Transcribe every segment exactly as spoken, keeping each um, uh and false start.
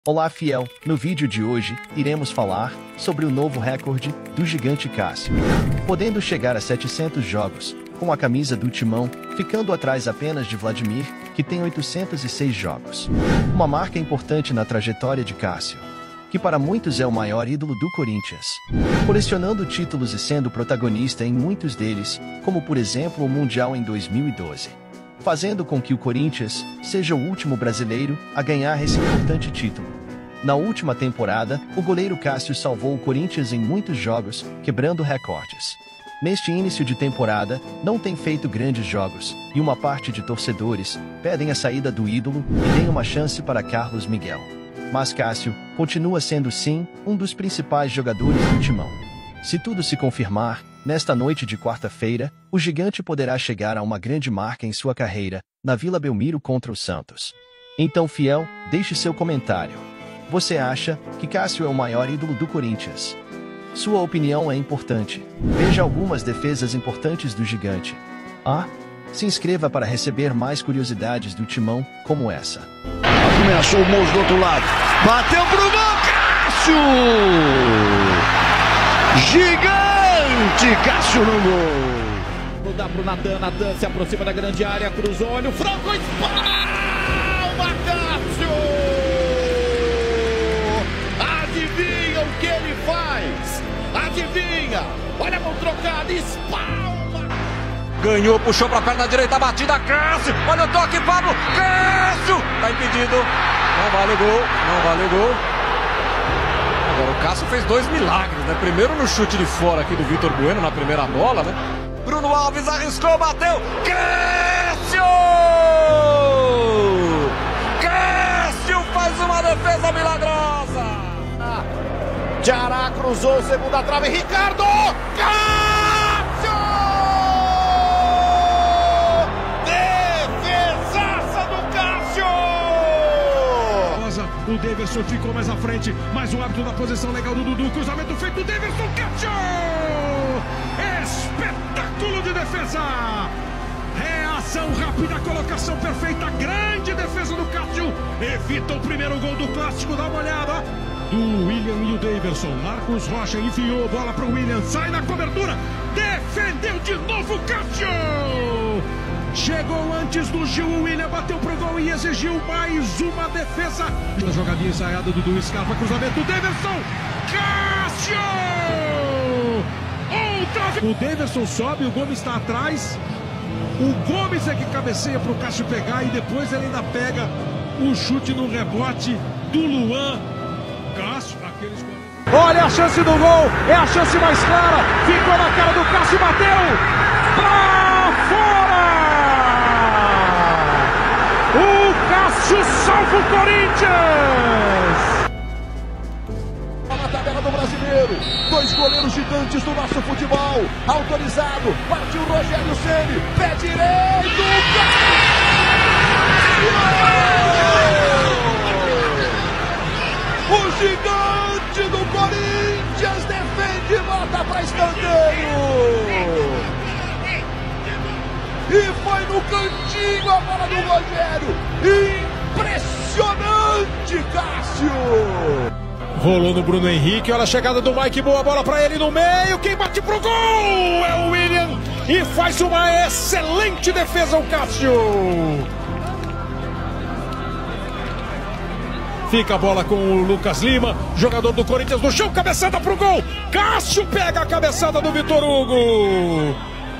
Olá, fiel! No vídeo de hoje, iremos falar sobre o novo recorde do gigante Cássio, podendo chegar a setecentos jogos, com a camisa do Timão, ficando atrás apenas de Vladimir, que tem oitocentos e seis jogos. Uma marca importante na trajetória de Cássio, que para muitos é o maior ídolo do Corinthians, colecionando títulos e sendo protagonista em muitos deles, como por exemplo o Mundial em dois mil e doze. Fazendo com que o Corinthians seja o último brasileiro a ganhar esse importante título. Na última temporada, o goleiro Cássio salvou o Corinthians em muitos jogos, quebrando recordes. Neste início de temporada, não tem feito grandes jogos, e uma parte de torcedores pedem a saída do ídolo e deem uma chance para Carlos Miguel. Mas Cássio continua sendo sim um dos principais jogadores do Timão. Se tudo se confirmar, nesta noite de quarta-feira, o gigante poderá chegar a uma grande marca em sua carreira, na Vila Belmiro contra o Santos. Então, fiel, deixe seu comentário. Você acha que Cássio é o maior ídolo do Corinthians? Sua opinião é importante. Veja algumas defesas importantes do gigante. Ah, se inscreva para receber mais curiosidades do Timão, como essa. Ameaçou o Moço do outro lado. Bateu pro gol, Cássio! Gigante Cássio no gol. Vou dar pro Natan, Natan se aproxima da grande área, cruzou, olha o Franco, espalma Cássio! Adivinha o que ele faz? Adivinha? Olha a mão trocada, espalma! Ganhou, puxou pra perna direita, batida, Cássio! Olha o toque, Pablo, Cássio! Tá impedido, não vale o gol, não vale o gol. Agora o Cássio fez dois milagres, né? Primeiro no chute de fora aqui do Vitor Bueno, na primeira bola, né? Bruno Alves arriscou, bateu, Cássio! Cássio faz uma defesa milagrosa! Diará cruzou, segunda trave, Ricardo! Cássio! Defesaça do Cássio! O Daverson ficou mais à frente, mas o árbitro na posição legal do Dudu, cruzamento feito do Daverson, Cássio! Espetáculo de defesa! Reação rápida, colocação perfeita, grande defesa do Cássio, evita o primeiro gol do clássico, dá uma olhada, do William e o Daverson. Marcos Rocha enfiou, bola para o William, sai na cobertura, defendeu de novo Cássio! Chegou antes do Gil, o William bateu pro gol e exigiu mais uma defesa. A jogadinha ensaiada do Dudu Scarpa, cruzamento do Daverson, Cássio! Outra vez! O Daverson sobe, o Gomes está atrás. O Gomes é que cabeceia pro Cássio pegar e depois ele ainda pega o chute no rebote do Luan. Cássio, aqueles... Olha a chance do gol, é a chance mais clara. Ficou na cara do Cássio, bateu pra fora! O Cássio salva o Corinthians! Na tabela do Brasileiro, dois goleiros gigantes do nosso futebol, autorizado, partiu Rogério Ceni, pé direito, Cássio! O gigante do Corinthians defende e volta para escanteio! E foi no cantinho a bola do Rogério. Impressionante, Cássio! Rolou no Bruno Henrique, olha a chegada do Mike, boa bola pra ele no meio, quem bate pro gol é o William e faz uma excelente defesa o Cássio. Fica a bola com o Lucas Lima, jogador do Corinthians no chão, cabeçada pro gol, Cássio pega a cabeçada do Vitor Hugo.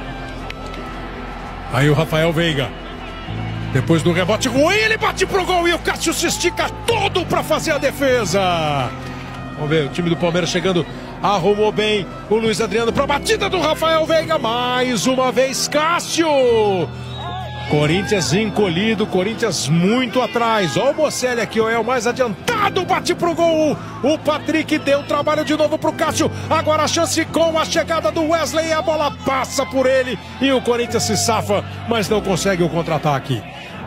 Aí o Rafael Veiga, depois do rebote ruim, ele bate pro gol e o Cássio se estica todo para fazer a defesa. Vamos ver, o time do Palmeiras chegando, arrumou bem o Luiz Adriano para a batida do Rafael Veiga. Mais uma vez, Cássio. Corinthians encolhido, Corinthians muito atrás. Olha o Mocelli aqui, ó, é o mais adiantado, bate pro gol. O Patrick deu trabalho de novo pro Cássio. Agora a chance com a chegada do Wesley. A bola passa por ele e o Corinthians se safa, mas não consegue o contra-ataque.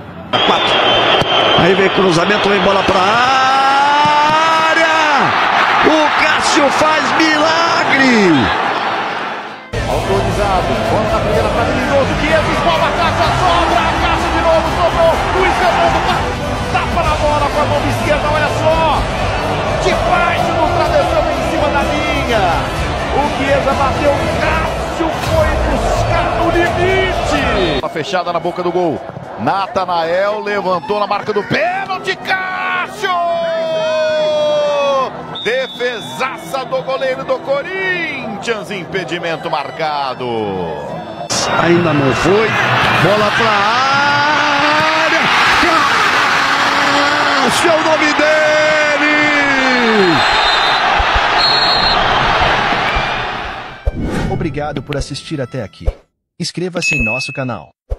Aí vem cruzamento, vem bola pra área. O Cássio faz milagre. Autorizado, bola na primeira para Lindoso, quinhentos, bola, Cássio, sobra, Cássio de novo, sobrou, Luiz Fernando, tapa na bola com a mão esquerda, olha só, fechada na boca do gol. Natanael levantou na marca do pênalti. Cássio! Defesaça do goleiro do Corinthians. Impedimento marcado. Ainda não foi. Bola pra área. Cássio é o nome dele. Obrigado por assistir até aqui. Inscreva-se em nosso canal.